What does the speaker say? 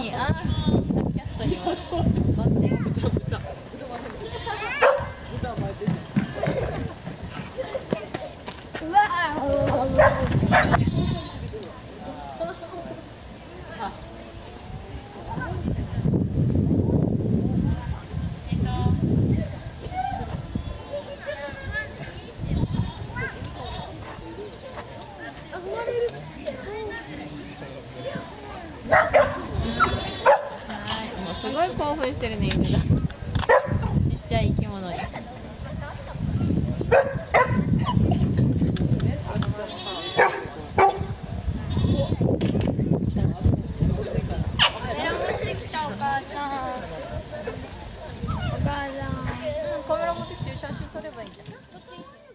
に、あー、キャットに待って。 うわもうすごい興奮してるね、犬が。ちっちゃい生き物に。 カメラ持ってきて写真撮ればいいじゃん。